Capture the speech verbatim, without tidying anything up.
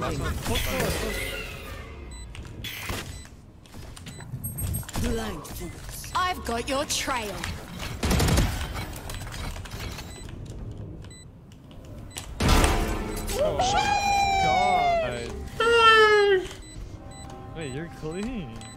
standing. Blindfolds. I've got your trail. Oh god. Wait, you're clean.